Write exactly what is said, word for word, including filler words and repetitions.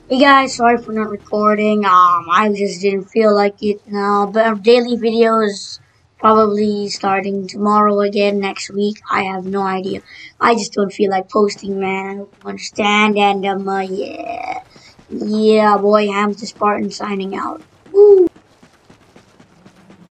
Hey guys, sorry for not recording. Um, I just didn't feel like it now. But our daily videos probably starting tomorrow again next week. I have no idea. I just don't feel like posting, man. I hope you understand. And um, uh, yeah, yeah, boy, Hamster Spartan signing out. Woo.